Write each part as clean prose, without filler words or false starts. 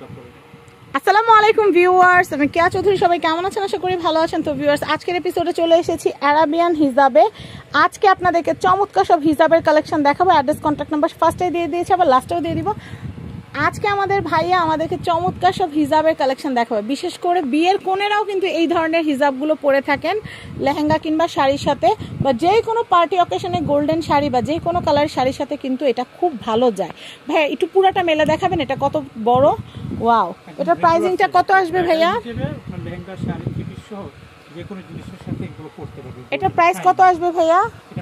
আসসালামু আলাইকুম ভিউয়ার্স, আমি কেয়া চৌধুরী। সবাই কেমন আছেন? আশা করি ভালো আছেন। তো ভিউয়ার্স, আজকের এপিসোডে চলে এসেছি আরাবিয়ান হিজাবে। আজকে আপনাদেরকে চমৎকার সব হিজাবের কালেকশন দেখাবো। অ্যাড্রেস, কন্ট্যাক্ট নাম্বার ফার্স্টেই দিয়ে দিয়েছি, আবার লাস্টেও দিয়ে দিব। আজকে আমাদের ভাইয়া আমাদেরকে চমৎকার সব হিজাবের কালেকশন দেখাবে। বিশেষ করে বিয়ের কোণেরাও কিন্তু এই ধরনের হিজাবগুলো পরে থাকেন লেহেঙ্গা কিংবা শাড়ির সাথে, বা যে কোনো পার্টি অকেশনে গোল্ডেন শাড়ি বা যে কোনো কালারের শাড়ির সাথে কিন্তু এটা খুব ভালো যায়। ভাইয়া একটু পুরাটা মেলে দেখাবেন, এটা কত বড়। ওয়াও, এটার প্রাইসিংটা কত আসবে ভাইয়া? এটা প্রাইস কত আসবে ভাইয়া?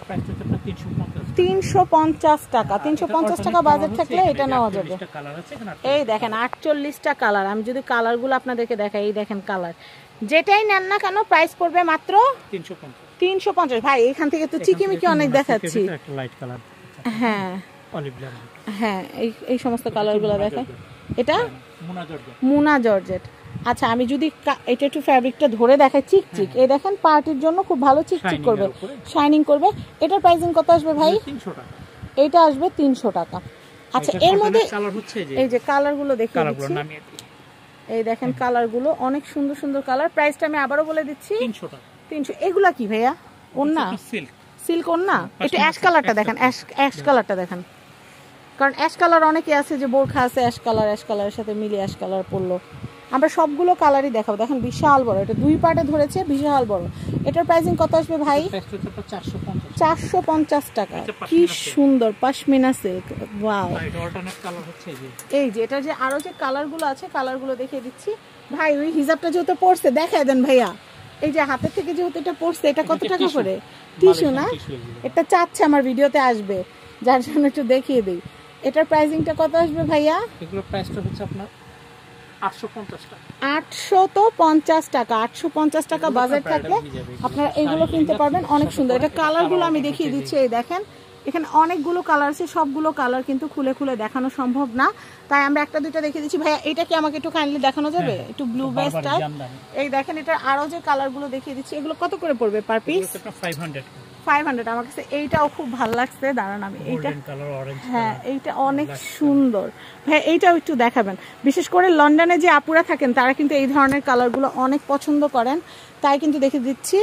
350 টাকা। 350 টাকা বাজেট থাকলে এটা নেওয়া যাবে। এই দেখেন 48টা কালার। আমি যদি কালারগুলো আপনাদেরকে দেখাই, এই দেখেন কালার, যেটাই নেন না কেন প্রাইস পড়বে মাত্র 350। ভাই এখান থেকে তো চিকিমিকি অনেক দেখাচ্ছি। হ্যাঁ হ্যাঁ, এই সমস্ত কালারগুলো দেখাই। এটা মুনা জর্জেট। আচ্ছা, আমি যদি এটা একটু ফ্যাব্রিকটা ধরে দেখাই, চিকচিক, এই দেখেন পার্টির জন্য খুব ভালো চিকচিক করবে, শাইনিং করবে। এটার প্রাইসিং কত আসবে ভাই? 300 টাকা। এটা আসবে 300 টাকা। আচ্ছা, এর মধ্যে এই যে কালারগুলো দেখিয়ে দিচ্ছি, এই দেখেন কালারগুলো অনেক সুন্দর সুন্দর কালার। প্রাইসটা আমি আবারও বলে দিচ্ছি, 300 টাকা। 300। এগুলা কি ভাইয়া? ওন্না সিল্ক ওন্না। এটা অ্যাশ কালারটা দেখেন, অ্যাশ কালারটা দেখেন, কারণ অ্যাশ কালার অনেকে আছে যে বোরখা আছে অ্যাশ কালারের সাথে মিলিয়ে অ্যাশ কালার পরলো। আমরা সবগুলো কালারই দেখাবো। দেখেন বিশাল বড়, এটা দুই পার্টে ধরেছে, বিশাল বড়। এটার প্রাইসিং কত আসবে ভাই? 450 টাকা। কি সুন্দর পশমিনা সিল্ক। ওয়াও, এই যে এটা যে আরো যে কালারগুলো আছে, কালারগুলো দেখিয়ে দিচ্ছি। ভাই ওই হিজাবটা যেহেতু পড়ছে দেখায় দেন ভাইয়া। এই যে হাতের থেকে যেহেতু এটা পড়ছে, এটা কত টাকা করে? টিস্যু না, এটা চাচ্ছে আমার ভিডিওতে আসবে, যার জন্য একটু দেখিয়ে দিই। এটার প্রাইসিংটা কত আসবে ভাইয়া? এগুলোর প্রাইসটা হচ্ছে আপনার 850 টাকা। 850 টাকা। 850 টাকা বাজেট থাকলে আপনারা এগুলো কিনতে পারবেন। অনেক সুন্দর। এটা কালারগুলো আমি দেখিয়ে দিচ্ছি। এই দেখেন এখানে অনেকগুলো কালার আছে, সবগুলো কালার কিন্তু খুলে খুলে দেখানো সম্ভব না, তাই আমরা একটা দুইটা দেখিয়ে দিচ্ছি। ভাইয়া এটা কি আমাকে একটু কাইন্ডলি দেখানো যাবে? একটু ব্লু বেস্টার। এই দেখেন এটার আরো যে কালারগুলো দেখিয়ে দিচ্ছি। এগুলো কত করে পড়বে পার পিস? 500। আমার কাছে এইটাও খুব ভালো লাগছে। দাঁড়ান আমি এইটা, হ্যাঁ এইটা অনেক সুন্দর। ভাই এইটাও একটু দেখাবেন। বিশেষ করে লন্ডনে যে আপুরা থাকেন তারা কিন্তু এই ধরনের কালারগুলো অনেক পছন্দ করেন, তাই কিন্তু দেখে দিচ্ছি।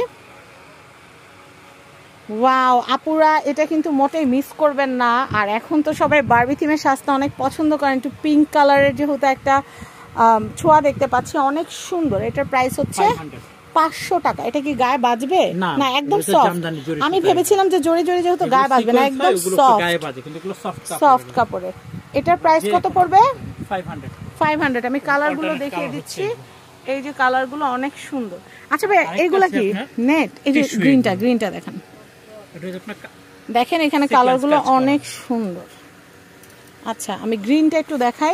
ওয়াও আপুরা, এটা কিন্তু মোটেই মিস করবেন না। আর এখন তো সবাই বারবি থিমের সাজটা অনেক পছন্দ করেন। একটু পিঙ্ক কালারের যেহেতু একটা ছোঁয়া দেখতে পাচ্ছি, অনেক সুন্দর। এটার প্রাইস হচ্ছে 500 টাকা। এটা কি গায়ে বাজবে? না, একদম সফট। আমি ভেবেছিলাম যে জড়ি জড়ি যেহেতু গায়ে বাজবে না, একদম সফট কাপড়ের। এটার প্রাইস কত পড়বে? 500। আমি কালারগুলো দেখিয়ে দিচ্ছি। এই যে কালারগুলো অনেক সুন্দর। আচ্ছা ভাই এগুলা কি নেট? এই যে গ্রিনটা দেখেন, দেখেন এখানে কালারগুলো অনেক সুন্দর। আচ্ছা আমি গ্রিনটা একটু দেখাই।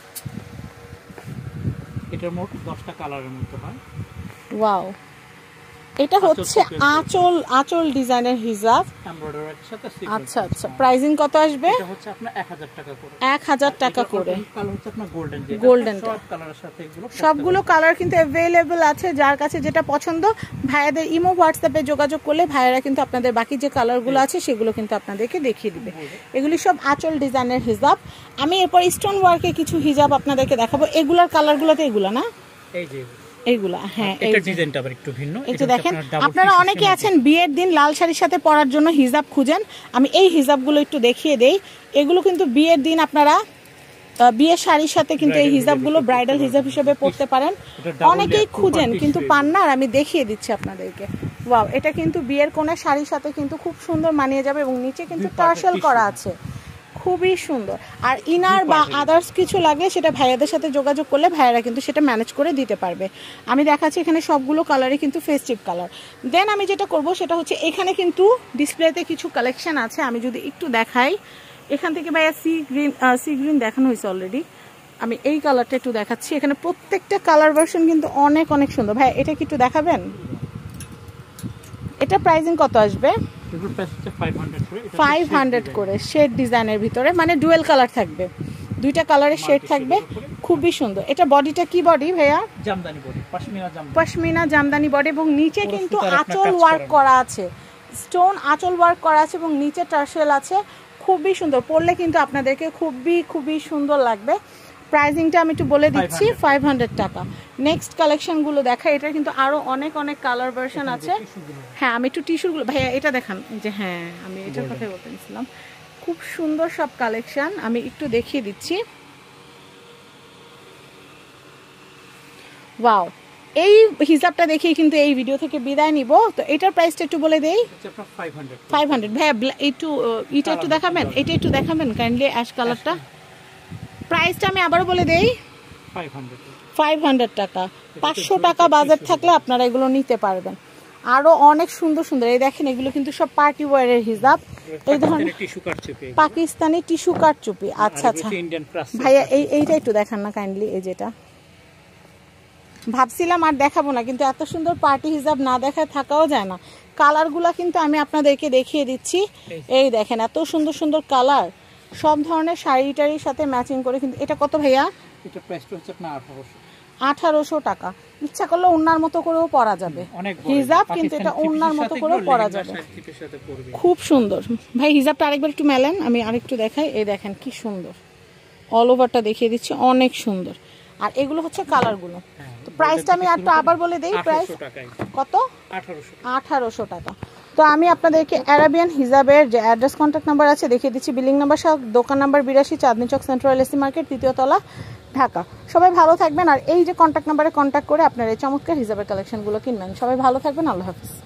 এটার মোট 10টা কালারের মধ্যে হয়। ওয়াও, এটা হচ্ছে আঁচল ডিজাইনের হিজাব। আচ্ছা আচ্ছা, প্রাইসিং কত আসবে? এটা হচ্ছে আপনার 1000 টাকা করে। 1000 টাকা করে। কালার হচ্ছে আপনার গোল্ডেন। সব কালারের সাথে সবগুলো কালার কিন্তু अवेलेबल আছে। যার কাছে যেটা পছন্দ ভাইয়াদের ইমো হোয়াটসঅ্যাপে যোগাযোগ করলে ভাইয়ারা কিন্তু আপনাদের বাকি যে কালারগুলো আছে সেগুলো কিন্তু আপনাদেরকে দেখিয়ে দিবে। এগুলি সব আঁচল ডিজাইনের হিজাব। আমি এরপর স্টোন ওয়ার্কে কিছু হিজাব আপনাদেরকে দেখাবো। এগুলার কালারগুলোতে এগুলা না, এই যে এইগুলা, হ্যাঁ এটা ডিজাইনটা আবার একটু ভিন্ন। এই যে দেখেন আপনারা অনেকে আছেন বিয়ের দিন লাল শাড়ির সাথে পরার জন্য হিজাব খুঁজেন, আমি এই হিজাবগুলো একটু দেখিয়ে দেই। এগুলো কিন্তু বিয়ের দিন আপনারা বিয়ের শাড়ির সাথে কিন্তু এই হিজাবগুলো ব্রাইডাল হিজাব হিসেবে পরতে পারেন। অনেকেই খুঁজেন কিন্তু পান না, আর আমি দেখিয়ে দিচ্ছি আপনাদেরকে। ওয়াও, এটা কিন্তু বিয়ের কোণের শাড়ির সাথে কিন্তু খুব সুন্দর মানিয়ে যাবে, এবং নিচে কিন্তু টার্সেল করা আছে, খুবই সুন্দর। আর ইনার বা আদার্স কিছু লাগলে সেটা ভাইয়াদের সাথে যোগাযোগ করলে ভাইয়ারা কিন্তু সেটা ম্যানেজ করে দিতে পারবে। আমি দেখাচ্ছি এখানে সবগুলো কালারই কিন্তু ফেস্টিভ কালার। দেন আমি যেটা করব সেটা হচ্ছে এখানে কিন্তু ডিসপ্লেতে কিছু কালেকশন আছে, আমি যদি একটু দেখাই। এখান থেকে ভাইয়া সি গ্রিন দেখানো হয়েছে অলরেডি, আমি এই কালারটা একটু দেখাচ্ছি। এখানে প্রত্যেকটা কালার ভার্সন কিন্তু অনেক অনেক সুন্দর। ভাই এটা কি একটু দেখাবেন? এটা প্রাইসিং কত আসবে? 500 করে। শেড ডিজাইনের ভিতরে, মানে ডুয়েল কালার থাকবে, দুইটা কালারের শেড থাকবে, খুবই সুন্দর। এটা বডিটা কি বডি ভাইয়া? Jamdani body, pashmina jamdani body, এবং নিচে কিন্তু আঁচল ওয়ার্ক করা আছে, স্টোন আঁচল ওয়ার্ক করা আছে, এবং নিচে টার্সেল আছে। খুবই সুন্দর, পরলে কিন্তু আপনাদেরকে খুবই সুন্দর লাগবে। প্রাইসিংটা আমি একটু বলে দিচ্ছি, 500 টাকা। নেক্সট কালেকশনগুলো দেখা, এটা কিন্তু আরো অনেক অনেক কালার ভার্সন আছে। হ্যাঁ আমি একটু টিস্যুগুলো ভাইয়া এটা দেখান, যে হ্যাঁ আমি এটার কথা বলতে নিছিলাম, খুব সুন্দর সব কালেকশন, আমি একটু দেখিয়ে দিচ্ছি। ওয়াও, এই হিসাবটা দেখেই কিন্তু এই ভিডিও থেকে বিদায় নিব। তো এটার প্রাইসটা একটু বলে দেই, 500। ভাইয়া একটু এটা একটু দেখাবেন, এটা একটু দেখাবেন কাইন্ডলি, অ্যাশ কালারটা। প্রাইসটা আমি আবারও বলে দেই, 500 টাকা। 500 টাকা বাজেট থাকলে আপনারা এগুলো নিতে পারবেন। আরো অনেক সুন্দর সুন্দর, এই দেখেন এগুলো কিন্তু সব পার্টি ওয়্যারের হিজাব, এই ধরনের পাকিস্তানি টিস্যু কারচুপি। আচ্ছা আচ্ছা ভাইয়া এইটা একটু দেখান না কাইন্ডলি, এই যেটা ভাবছিলাম আর দেখাবো না, কিন্তু এত সুন্দর পার্টি হিজাব না দেখায় থাকাও যায় না। কালারগুলা কিন্তু আমি আপনাদেরকে দেখিয়ে দিচ্ছি, এই দেখেন এত সুন্দর সুন্দর কালার, সব ধরনের শাড়িটারির সাথে ম্যাচিং করে। কিন্তু এটা কত ভাইয়া? এটা প্রাইসটা হচ্ছে আপনার 1800 টাকা। ইচ্ছা করলে ওন্নার মতো করেও পরা যাবে হিজাব, কিন্তু এটা ওন্নার মতো করেও পরা যাবে, খুব সুন্দর। ভাই হিজাবটা আরেকবার একটু মেলেন, আমি আরেকটু দেখাই। এই দেখেন কি সুন্দর, অল ওভারটা দেখিয়ে দিচ্ছি, অনেক সুন্দর। আর এগুলো হচ্ছে কালারগুলো। তো প্রাইসটা আমি একটু আবার বলে দেই, প্রাইস কত? 1800 টাকা। তো আমি আপনাদেরকে অ্যারাবিয়ান হিজাবের যে অ্যাড্রেস কন্ট্যাক্ট নাম্বার আছে দেখিয়ে দিচ্ছি, বিলিং নাম্বার সহ, দোকান number 82, Chandni Chowk, central AC market, 3য় তলা, ঢাকা। সবাই ভালো থাকবেন, আর এই যে কন্ট্যাক্ট নাম্বারে কন্ট্যাক্ট করে আপনারা এই চমৎকার হিজাবের কালেকশনগুলো কিনবেন। সবাই ভালো থাকবেন, আল্লাহ হাফিজ।